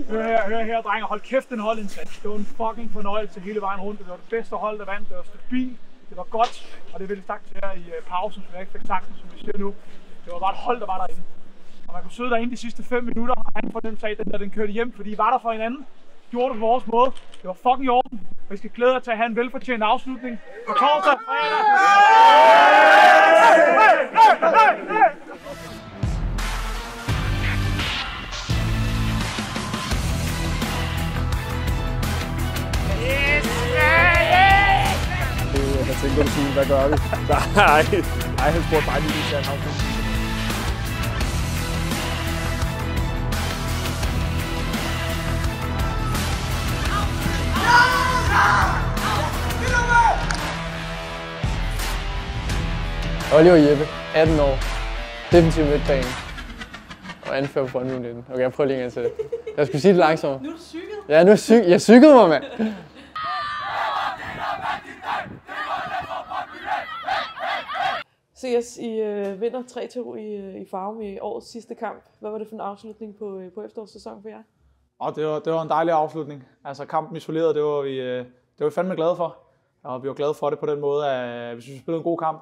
Hør her, drenge. Hold kæft, den holdindsats. Det var en fucking fornøjelse hele vejen rundt. Det var det bedste hold, der vandt. Det var stabilt. Det var godt. Og det vil jeg sagt til jer i pausen, som jeg ikke fik sagt, som vi siger nu. Det var bare et hold, der var derinde. Og man kunne sidde derinde de sidste 5 minutter, og han fornemmelse af, at den kørte hjem, fordi I var der for hinanden. Gjorde det på vores måde. Det var fucking i orden. Og I skal glæde jer til at have en velfortjent afslutning på torsdag, fredag. Jeg tænker, du siger, hvad gør vi? Nej, han spurgte bare lige til en afslutning. Oliver Jeppe, 18 år, defensiv midtbane og anfører på Brøndby 19. Okay, jeg prøver lige en gang til. Jeg skulle sige det langsomt. Nu er du cyklet? Ja, nu er jeg cyklede mig, mand. CS, I vinder 3-2 i Farum i årets sidste kamp. Hvad var det for en afslutning på efterårssæsonen for jer? Det var en dejlig afslutning. Altså kampen isoleret, det var vi fandme glade for. Og vi var glade for det på den måde, at vi synes, vi spillede en god kamp.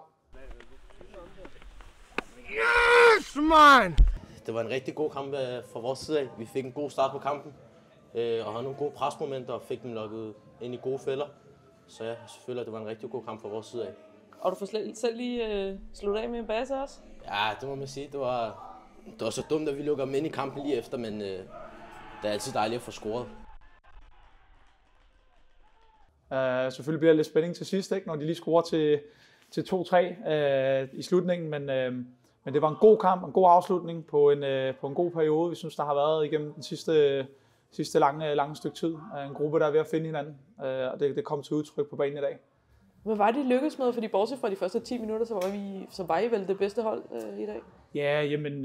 Yes, man! Det var en rigtig god kamp fra vores side af. Vi fik en god start på kampen, og havde nogle gode presmomenter og fik dem lukket ind i gode fælder. Så ja, selvfølgelig, det var en rigtig god kamp fra vores side af. Og du får selv lige sluttet af med en base også? Ja, det må man sige. Det var så dumt, at vi lukker dem ind i kampen lige efter, men det er altid dejligt at få scoret. Selvfølgelig bliver der lidt spænding til sidst, ikke? Når de lige scorer til 2-3 i slutningen, men det var en god kamp, en god afslutning på en god periode. Vi synes, der har været igennem den sidste lange stykke tid. En gruppe, der er ved at finde hinanden, og det kom til udtryk på banen i dag. Hvad var det lykkedes med? Fordi bortset fra de første 10 minutter, så var I vel det bedste hold i dag? Ja, jamen,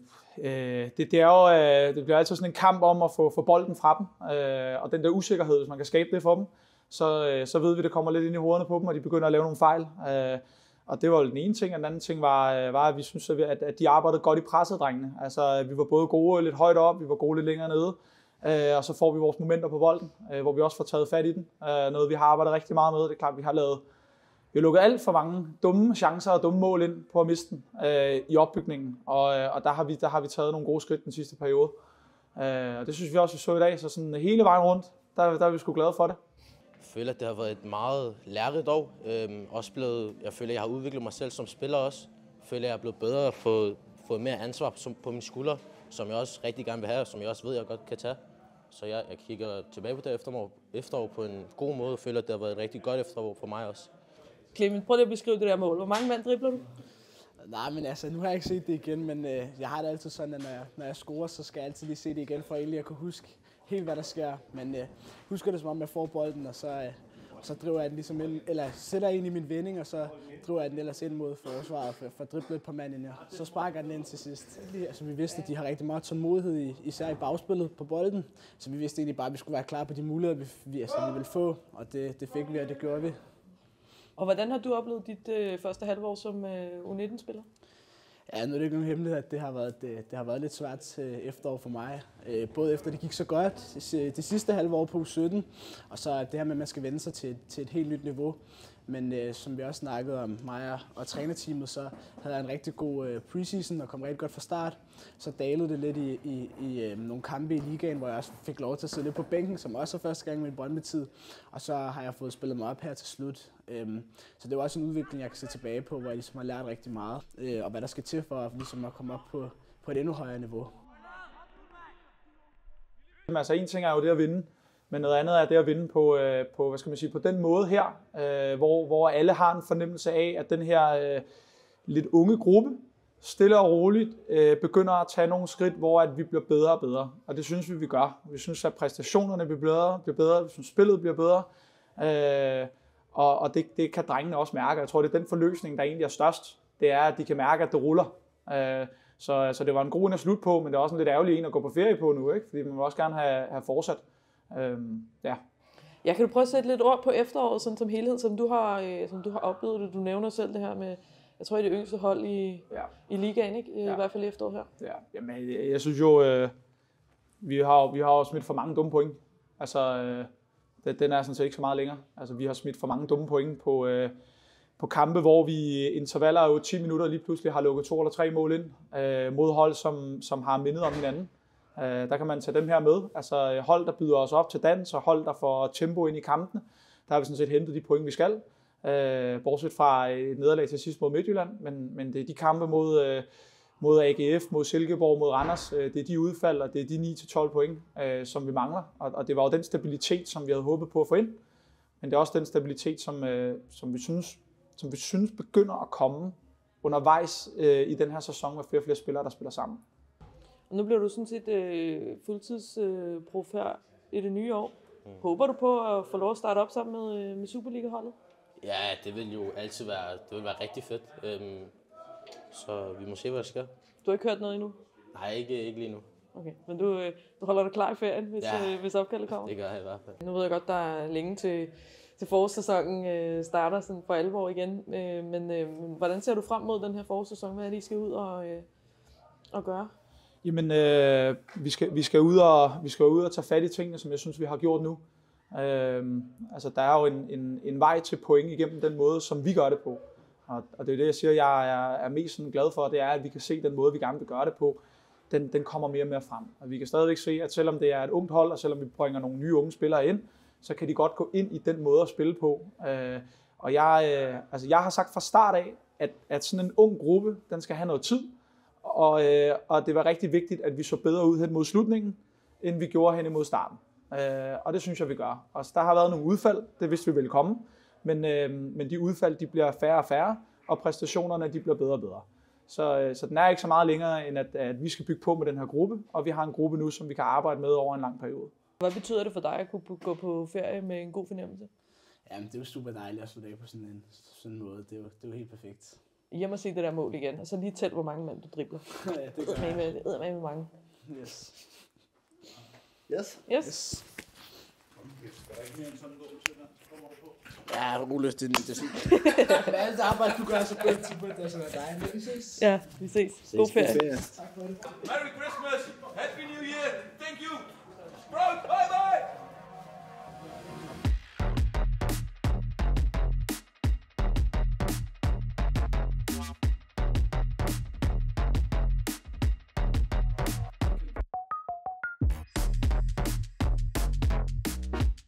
det er jo, det bliver altid sådan en kamp om at få bolden fra dem, og den der usikkerhed, hvis man kan skabe det for dem, så ved vi, det kommer lidt ind i hovederne på dem, og de begynder at lave nogle fejl. Og det var jo den ene ting, og den anden ting var at vi synes, at de arbejdede godt i presset, drengene. Altså, vi var både gode lidt højt op, vi var gode lidt længere nede, og så får vi vores momenter på bolden, hvor vi også får taget fat i den. Noget, vi har arbejdet rigtig meget med. Det er klart, vi har lukket alt for mange dumme chancer og dumme mål ind på at miste den i opbygningen, og der har vi taget nogle gode skridt den sidste periode. Og det synes vi også, vi så i dag, så sådan hele vejen rundt, der er vi sgu glade for det. Jeg føler, at det har været et meget lærerigt år. Jeg føler, at jeg har udviklet mig selv som spiller også. Jeg føler, at jeg er blevet bedre og fået mere ansvar på mine skuldre, som jeg også rigtig gerne vil have, og som jeg også ved, at jeg godt kan tage. Så jeg kigger tilbage på det efterår på en god måde, og føler, at det har været et rigtig godt efterår for mig også. Clement, prøv lige at beskrive det der mål. Hvor mange mand dribler du? Nej, men altså, nu har jeg ikke set det igen, men jeg har det altid sådan, at når jeg scorer, så skal jeg altid lige se det igen, for egentlig at kunne huske helt, hvad der sker. Men husker det som om, jeg får bolden, og så driver jeg den ligesom ind, eller sætter ind i min vending, og så driver jeg den ellers ind mod forsvaret for at drible et par mand ind her. Så sparker den ind til sidst. Altså, vi vidste, at de har rigtig meget tålmodighed, især i bagspillet på bolden. Så vi vidste egentlig bare, at vi skulle være klar på de muligheder, vi ville få, og det fik vi, og det gjorde vi. Og hvordan har du oplevet dit første halvår som U19-spiller? Ja, nu er det ikke nogen hemmelighed, at det har været lidt svært efterår for mig. Både efter det gik så godt det sidste halve år på U17, og så det her med, at man skal vende sig til et helt nyt niveau. Men som vi også snakkede om, mig og trænerteamet, så havde jeg en rigtig god preseason og kom rigtig godt fra start. Så dalede det lidt i nogle kampe i ligaen, hvor jeg også fik lov til at sidde lidt på bænken, som også er første gang med Brøndby-tid. Og så har jeg fået spillet mig op her til slut. Så det var også en udvikling, jeg kan se tilbage på, hvor jeg ligesom har lært rigtig meget. Og hvad der skal til for ligesom at komme op på et endnu højere niveau. Altså en ting er jo det at vinde, men noget andet er det at vinde på hvad skal man sige, på den måde her, hvor alle har en fornemmelse af, at den her lidt unge gruppe, stille og roligt, begynder at tage nogle skridt, hvor at vi bliver bedre og bedre. Og det synes vi gør. Vi synes, at præstationerne bliver bedre, vi synes, spillet bliver bedre. Og det kan drengene også mærke. Jeg tror, det er den forløsning, der egentlig er størst. Det er, at de kan mærke, at det ruller. Så det var en god en at slutte på, men det er også en lidt ærgerlig en at gå på ferie på nu, ikke? Fordi man vil også gerne have fortsat. Ja. Jeg kan du prøve at sætte lidt ord på efteråret sådan som helhed, som du har oplevet det. Du nævner selv det her med, jeg tror, det yngste hold i ligaen, ikke? I hvert fald i efteråret her. Ja. Jamen, jeg synes jo, vi har jo smidt for mange dumme point. Altså, den er sådan set ikke så meget længere. Altså, vi har smidt for mange dumme point på kampe, hvor vi i intervaller af 10 minutter lige pludselig har lukket 2 eller 3 mål ind mod hold, som har mindet om hinanden. Der kan man tage dem her med. Altså hold, der byder os op til dans, og hold, der får tempo ind i kampene. Der har vi sådan set hentet de point, vi skal. Bortset fra et nederlag til sidst mod Midtjylland. Men det er de kampe mod AGF, mod Silkeborg, mod Randers. Det er de udfald, og det er de 9-12 point, som vi mangler. Og det var jo den stabilitet, som vi havde håbet på at få ind. Men det er også den stabilitet, som vi synes begynder at komme undervejs i den her sæson med flere og flere spillere, der spiller sammen. Og nu bliver du sådan set fuldtidsprof her i det nye år. Håber du på at få lov at starte op sammen med Superliga-holdet? Ja, det vil jo altid være rigtig fedt. Så vi må se, hvad der sker. Du har ikke hørt noget endnu? Nej, ikke lige nu. Okay, men du holder dig klar i ferien, hvis opkaldet kommer? Det gør jeg i hvert fald. Nu ved jeg godt, der er længe til forårssæsonen starter sådan for alvor igen. Men hvordan ser du frem mod den her forårssæson? Hvad er det, I skal ud og gøre? Jamen, vi skal ud og tage fat i tingene, som jeg synes, vi har gjort nu. Altså, der er jo en vej til point igennem den måde, som vi gør det på. Og det er det, jeg siger, jeg er mest sådan glad for, det er, at vi kan se den måde, vi gerne vil gøre det på. Den kommer mere og mere frem. Og vi kan stadigvæk se, at selvom det er et ungt hold, og selvom vi bringer nogle nye unge spillere ind, så kan de godt gå ind i den måde at spille på. Og jeg har sagt fra start af, at sådan en ung gruppe, den skal have noget tid. Og det var rigtig vigtigt, at vi så bedre ud hen mod slutningen, end vi gjorde hen imod starten. Og det synes jeg, vi gør. Og der har været nogle udfald, det vidste vi ville komme. Men de udfald, de bliver færre og færre, og præstationerne, de bliver bedre og bedre. Så den er ikke så meget længere, end at vi skal bygge på med den her gruppe, og vi har en gruppe nu, som vi kan arbejde med over en lang periode. Hvad betyder det for dig at kunne gå på ferie med en god fornemmelse? Jamen, det er jo super dejligt at slutte af på sådan en måde. Det er jo helt perfekt. Hjem og se det der mål igen, og så lige tæl, hvor mange mand du dribler. Ja, det gør jeg. Med mange. Yes. Ja, roligt, det er sådan. Med alt det arbejde, du gør, så på det, så er dig. Men vi ses. Ja, vi ses. God ferie. Tak for det. Merry Christmas! Happy New Year! Thank you! Bro, bye bye!